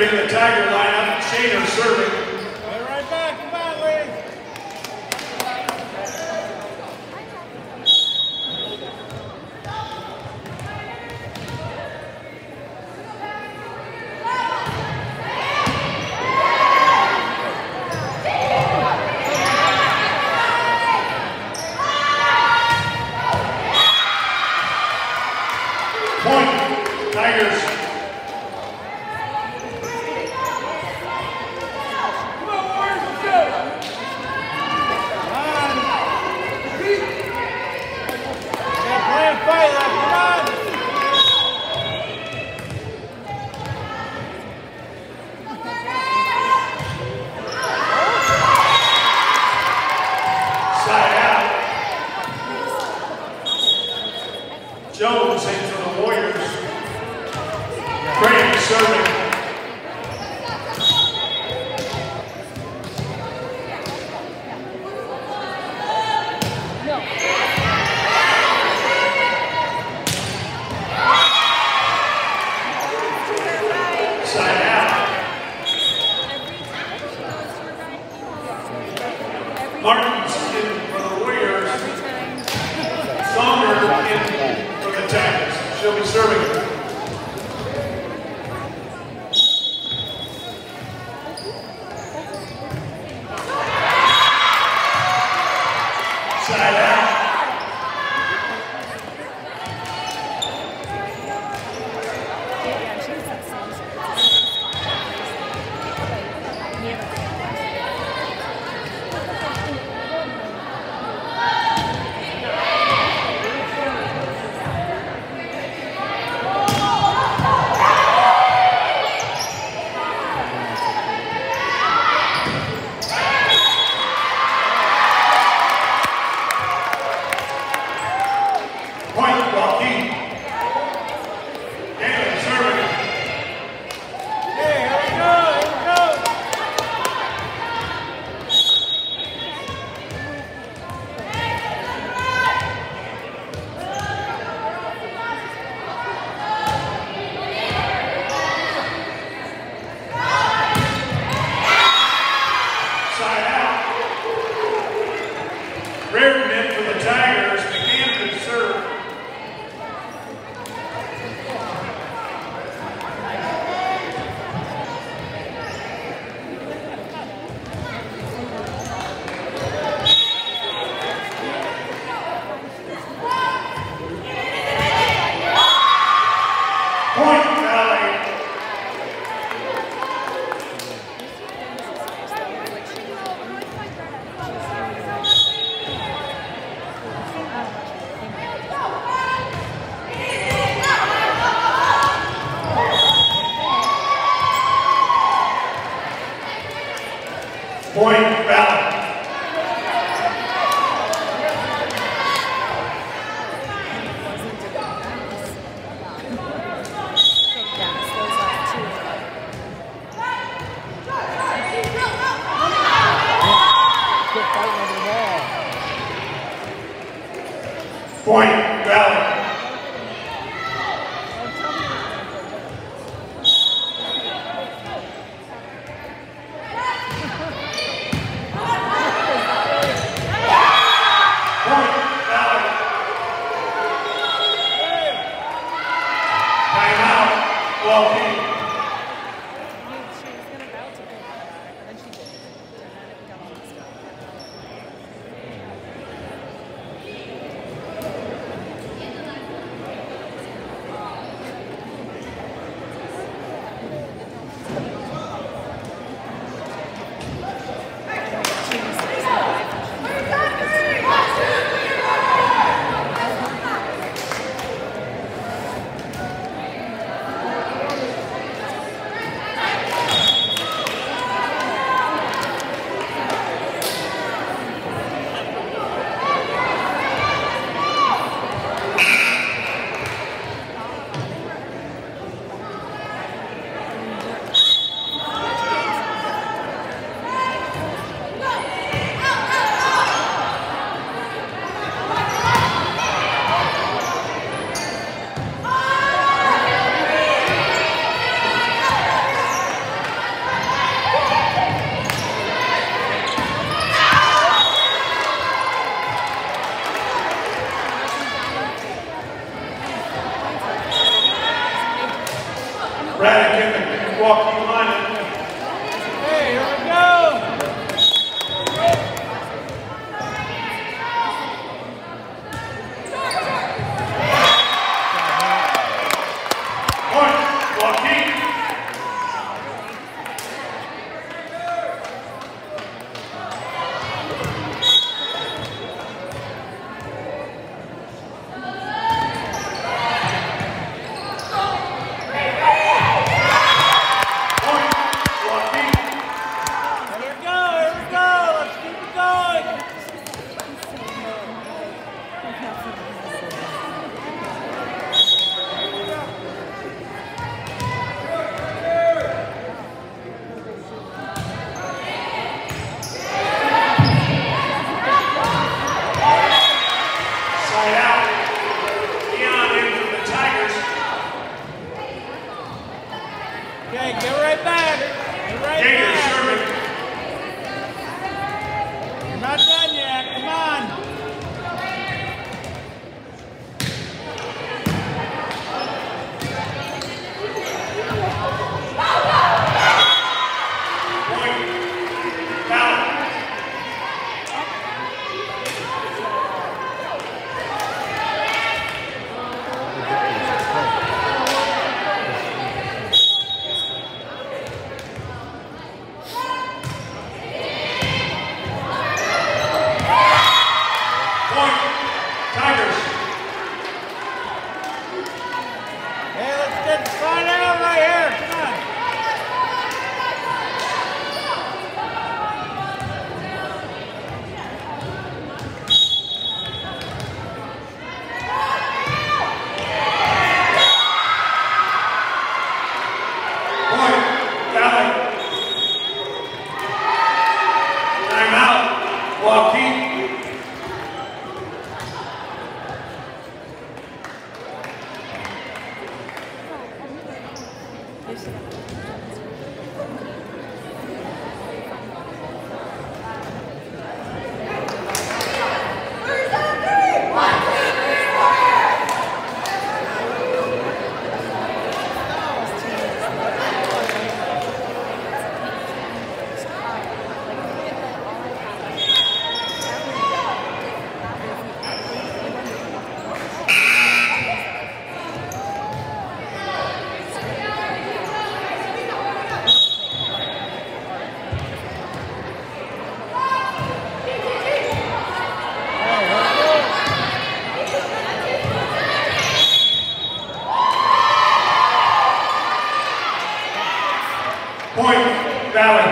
into the Tiger lineup. Shaner serving. Right back, come on, Lee. Point, Tigers. Jones in for the Warriors. Graham serving. Side out. Martin's in for the Warriors. Sommer in for the Tigers. She'll be serving it. Side out. Point, Waukee. Galen serving. Hey, here we go, here we go. Side out. Reardon in for the Tigers. McCann to serve. Point, Valley. Point, Valley. Point, Valley. Timeout, Waukee. Carolina. Hey, here we go. Point, Waukee. Okay, get right back. Get right Gators back. serving. You're not done yet. Come on. Point, foul. Tigers. Hey, let's get the front out right here. Come on. Point, Valley. Timeout, Waukee. Point, Valley.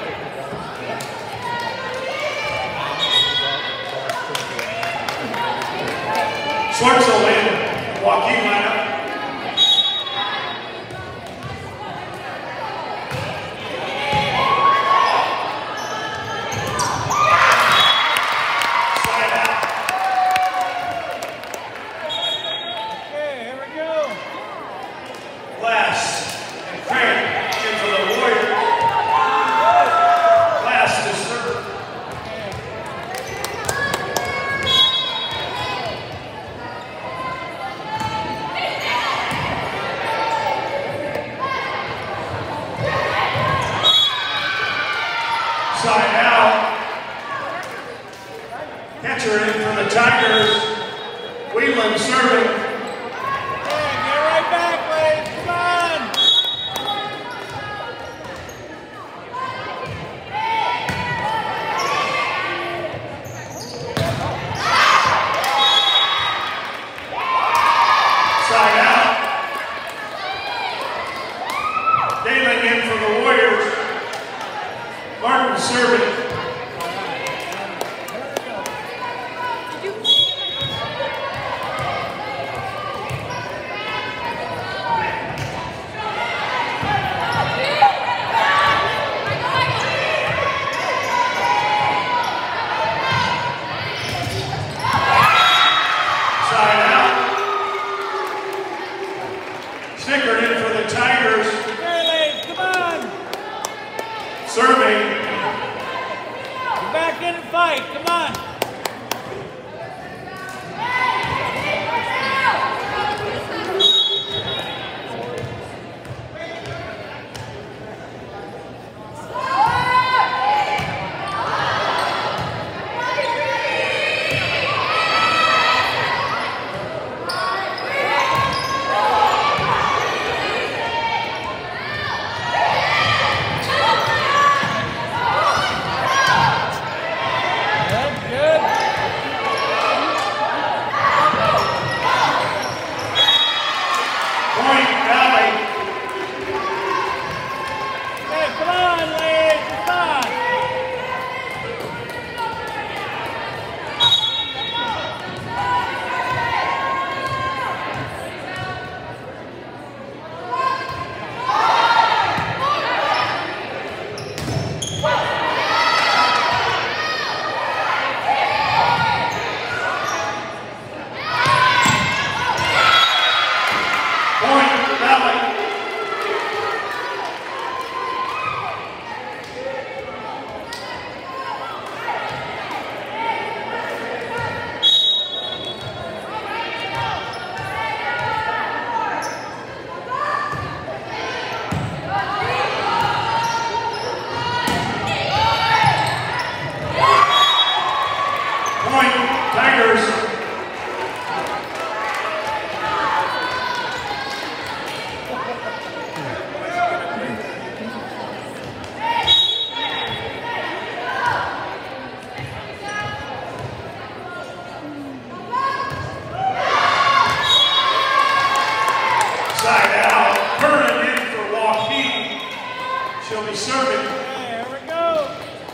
Schwartzel in, Waukee lineup. Side out. Okay, here we go. Glass and Crank in for the Warriors. Glass to serve. Side out. Catcher in for the Tigers. Wheelan serving. Okay, get right back, ladies. Come on. Side out. Dalen in for the Warriors. Martin serving. Side out. Sticker in for the Tigers. Okay, ladies, come on. Serving. Get back in and fight. Come on. She'll be serving. Here we go.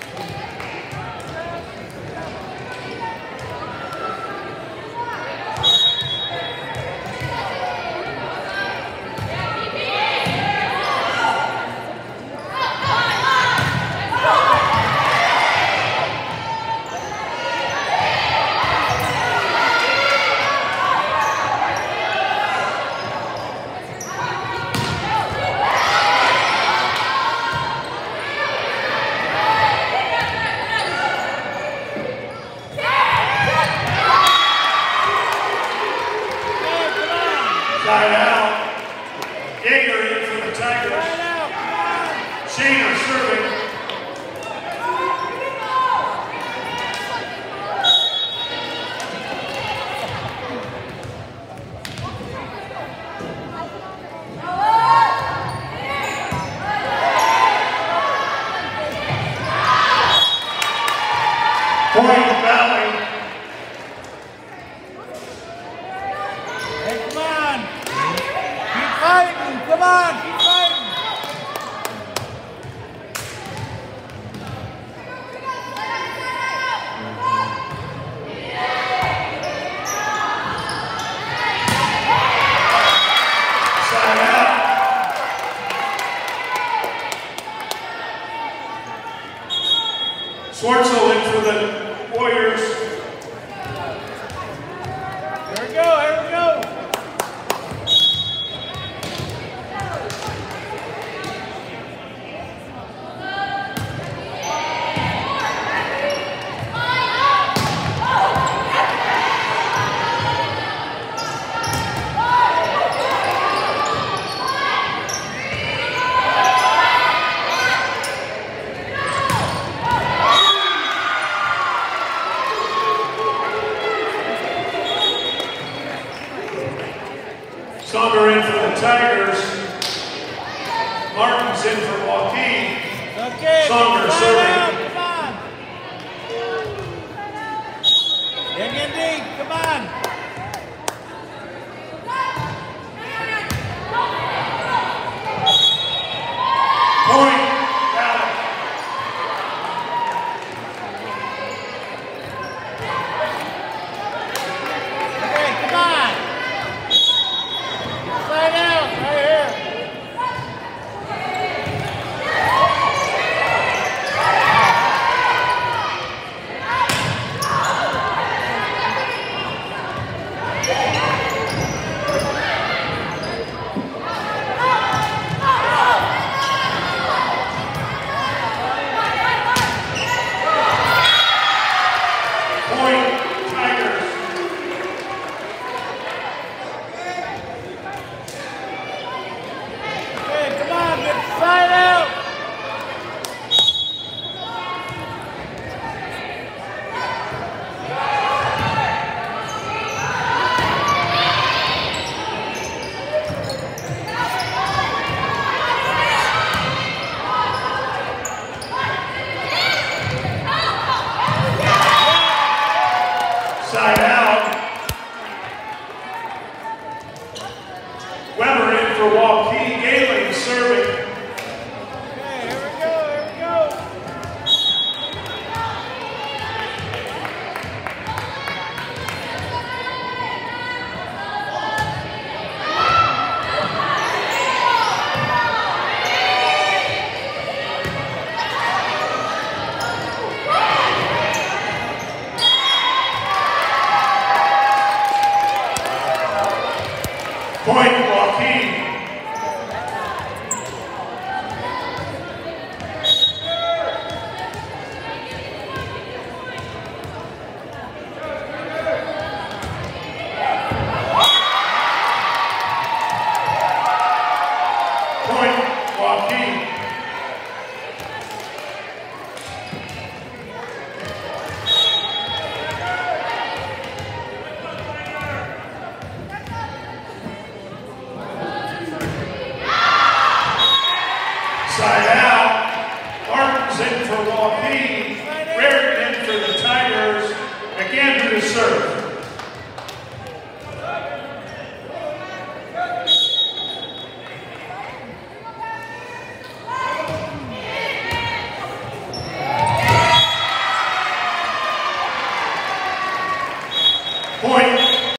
Side out. Gator in for the Tigers. Shaner serving. Point Valley. Hey, come on. Keep fighting. Come on. Keep fighting. Side out. Schwartzel in for the Warriors.